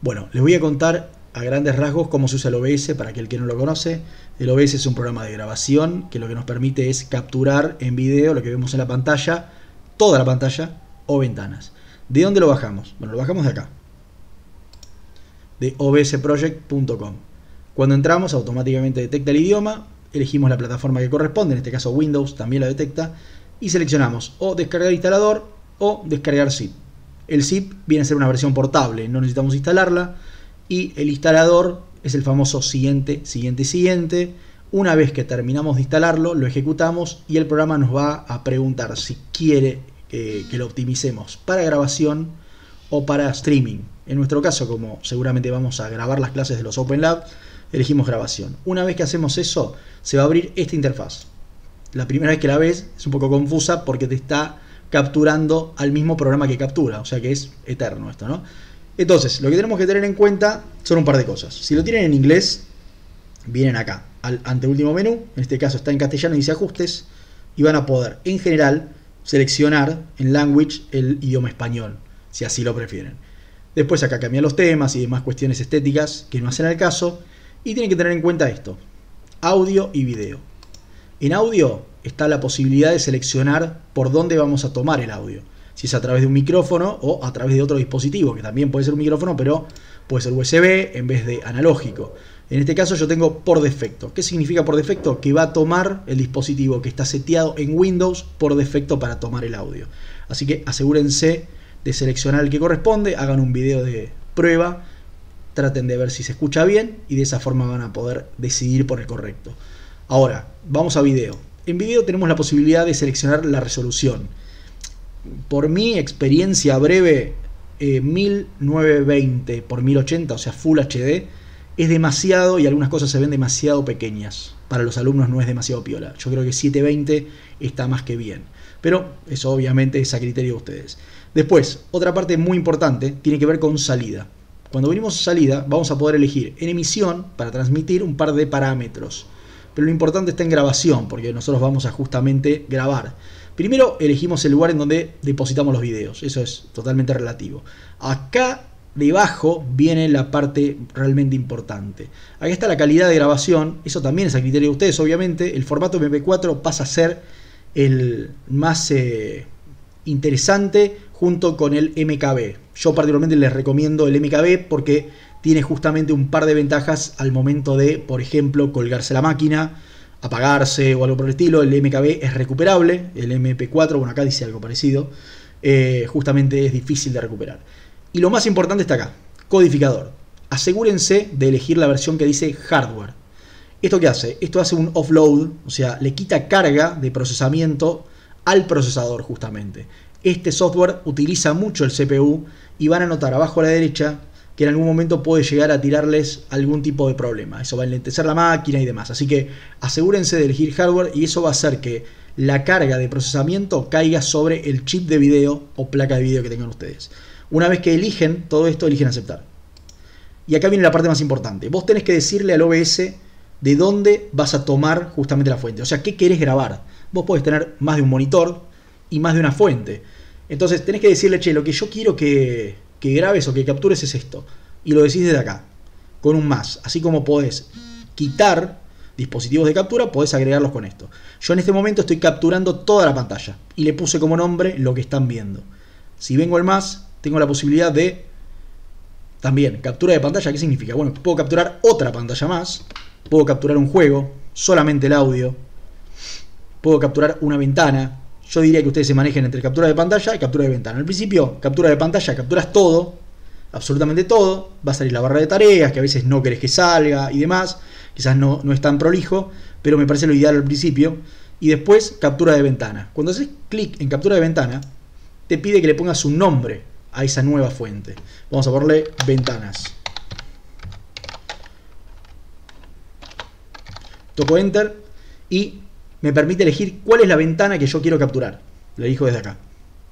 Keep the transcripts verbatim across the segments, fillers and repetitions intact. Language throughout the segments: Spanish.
Bueno, les voy a contar a grandes rasgos cómo se usa el O B S para aquel que no lo conoce. El O B S es un programa de grabación que lo que nos permite es capturar en video lo que vemos en la pantalla, toda la pantalla o ventanas. ¿De dónde lo bajamos? Bueno, lo bajamos de acá, de o b s project punto com. Cuando entramos automáticamente detecta el idioma, elegimos la plataforma que corresponde, en este caso Windows también lo detecta, y seleccionamos o descargar instalador o descargar zip. El zip viene a ser una versión portable, no necesitamos instalarla, y el instalador es el famoso siguiente, siguiente, siguiente. Una vez que terminamos de instalarlo, lo ejecutamos y el programa nos va a preguntar si quiere eh, que lo optimicemos para grabación o para streaming. En nuestro caso, como seguramente vamos a grabar las clases de los Open Lab, elegimos grabación. Una vez que hacemos eso, se va a abrir esta interfaz. La primera vez que la ves es un poco confusa porque te está capturando al mismo programa que captura, o sea que es eterno esto, ¿no? Entonces, lo que tenemos que tener en cuenta son un par de cosas. Si lo tienen en inglés, vienen acá, al anteúltimo menú, en este caso está en castellano y dice ajustes, y van a poder, en general, seleccionar en language el idioma español, si así lo prefieren. Después acá cambian los temas y demás cuestiones estéticas que no hacen al caso, y tienen que tener en cuenta esto, audio y video. En audio está la posibilidad de seleccionar por dónde vamos a tomar el audio. Si es a través de un micrófono o a través de otro dispositivo, que también puede ser un micrófono, pero puede ser U S B en vez de analógico. En este caso yo tengo por defecto. ¿Qué significa por defecto? Que va a tomar el dispositivo que está seteado en Windows por defecto para tomar el audio. Así que asegúrense de seleccionar el que corresponde, hagan un video de prueba, traten de ver si se escucha bien y de esa forma van a poder decidir por el correcto. Ahora, vamos a video. En video tenemos la posibilidad de seleccionar la resolución. Por mi experiencia breve, eh, mil novecientos veinte por mil ochenta, o sea Full H D, es demasiado y algunas cosas se ven demasiado pequeñas. Para los alumnos no es demasiado piola. Yo creo que setecientos veinte está más que bien. Pero eso obviamente es a criterio de ustedes. Después, otra parte muy importante tiene que ver con salida. Cuando venimos a salida vamos a poder elegir en emisión para transmitir un par de parámetros. Pero lo importante está en grabación, porque nosotros vamos a justamente grabar. Primero elegimos el lugar en donde depositamos los videos, eso es totalmente relativo. Acá debajo viene la parte realmente importante. Acá está la calidad de grabación, eso también es a criterio de ustedes obviamente. El formato eme pe cuatro pasa a ser el más eh, interesante junto con el eme ka be. Yo particularmente les recomiendo el eme ka be porque tiene justamente un par de ventajas al momento de, por ejemplo, colgarse la máquina, apagarse o algo por el estilo. El eme ka be es recuperable, el eme pe cuatro, bueno, acá dice algo parecido, eh, justamente es difícil de recuperar. Y lo más importante está acá, codificador. Asegúrense de elegir la versión que dice hardware. ¿Esto qué hace? Esto hace un offload, o sea, le quita carga de procesamiento al procesador justamente. Este software utiliza mucho el ce pe u y van a notar abajo a la derecha que en algún momento puede llegar a tirarles algún tipo de problema. Eso va a enlentecer la máquina y demás. Así que asegúrense de elegir hardware y eso va a hacer que la carga de procesamiento caiga sobre el chip de video o placa de video que tengan ustedes. Una vez que eligen todo esto, eligen aceptar. Y acá viene la parte más importante. Vos tenés que decirle al o be ese de dónde vas a tomar justamente la fuente. O sea, ¿qué querés grabar? Vos podés tener más de un monitor y más de una fuente. Entonces tenés que decirle, che, lo que yo quiero que... que grabes o que captures es esto, y lo decís desde acá con un más. Así como podés quitar dispositivos de captura, podés agregarlos con esto. Yo en este momento estoy capturando toda la pantalla y le puse como nombre lo que están viendo. Si vengo al más, tengo la posibilidad de también captura de pantalla. ¿Qué significa? Bueno, puedo capturar otra pantalla más, puedo capturar un juego, solamente el audio, puedo capturar una ventana. Yo diría que ustedes se manejen entre captura de pantalla y captura de ventana. Al principio, captura de pantalla, capturas todo, absolutamente todo. Va a salir la barra de tareas, que a veces no querés que salga y demás. Quizás no, no es tan prolijo, pero me parece lo ideal al principio. Y después, captura de ventana. Cuando haces clic en captura de ventana, te pide que le pongas un nombre a esa nueva fuente. Vamos a ponerle ventanas. Toco Enter y me permite elegir cuál es la ventana que yo quiero capturar. La elijo desde acá.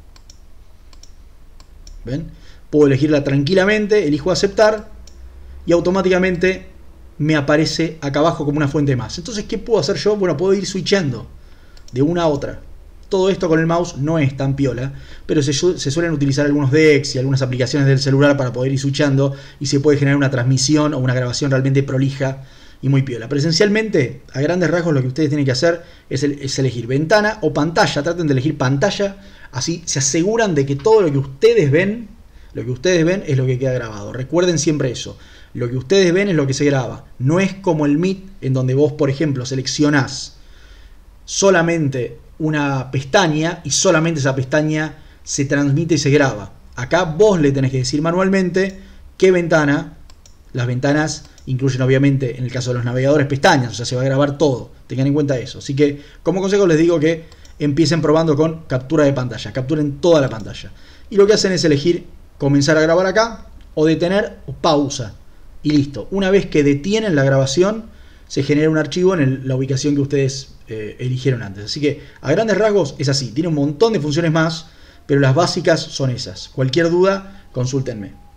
¿Ven? Puedo elegirla tranquilamente, elijo aceptar y automáticamente me aparece acá abajo como una fuente más. Entonces, ¿qué puedo hacer yo? Bueno, puedo ir switchando de una a otra. Todo esto con el mouse no es tan piola, pero se, se suelen utilizar algunos decks y algunas aplicaciones del celular para poder ir switchando y se puede generar una transmisión o una grabación realmente prolija y muy piola. Pero esencialmente, a grandes rasgos, lo que ustedes tienen que hacer es, el, es elegir ventana o pantalla. Traten de elegir pantalla, así se aseguran de que todo lo que ustedes ven, lo que ustedes ven es lo que queda grabado. Recuerden siempre eso. Lo que ustedes ven es lo que se graba. No es como el Meet, en donde vos, por ejemplo, seleccionás solamente una pestaña y solamente esa pestaña se transmite y se graba. Acá vos le tenés que decir manualmente qué ventana. Las ventanas incluyen obviamente, en el caso de los navegadores, pestañas, o sea, se va a grabar todo. Tengan en cuenta eso. Así que, como consejo les digo que empiecen probando con captura de pantalla. Capturen toda la pantalla. Y lo que hacen es elegir comenzar a grabar acá, o detener, o pausa. Y listo. Una vez que detienen la grabación, se genera un archivo en el, la ubicación que ustedes eh, eligieron antes. Así que, a grandes rasgos, es así. Tiene un montón de funciones más, pero las básicas son esas. Cualquier duda, consúltenme.